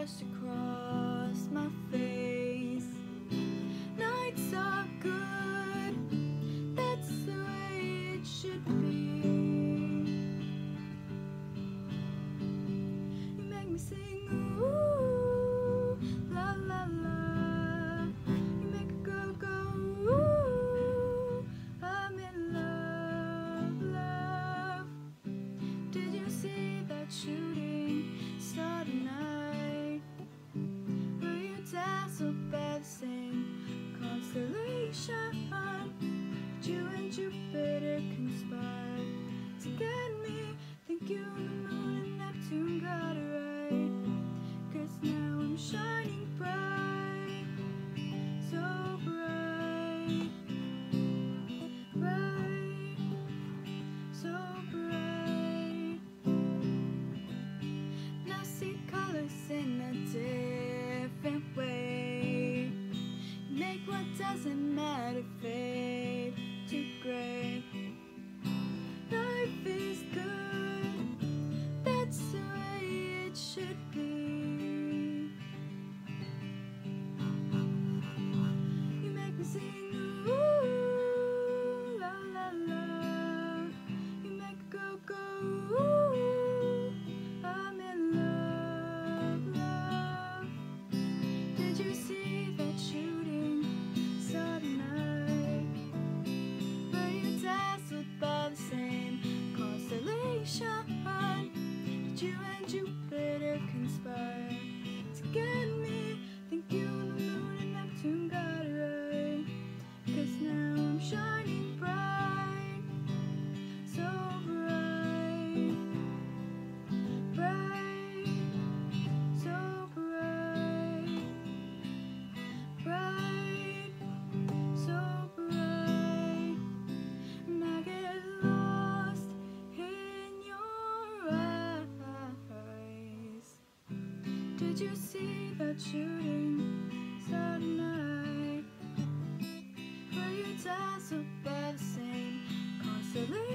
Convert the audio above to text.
flushed across my face. Nights are good, that's the way it should be. You make me sing, ooh, la la la. You make a girl go, ooh, I'm in love, love. Did you see that shooting star tonight? Were you dazzled by the same constellation? Did you and Jupiter conspire to get me? Think you and the moon and Neptune got it right. 'Cause now I'm shining bright, so bright, bright, so bright. Now see colors in a different way. Make what doesn't matter fade to gray. Life is good, that's the way it should be. You make me sing, ooh, la la la. You make a girl go, ooh, I'm in love, love. Did you see that shooting star tonight? Were you dazzled by the same constellation? Did you and Jupiter conspire to get me? Think you and the moon and Neptune got it right. 'Cause now I'm shining bright, so bright, bright, so bright, bright, so bright. And I get lost in your eyes. Did you see that shooting star tonight? Were you dazzled by the same constellation?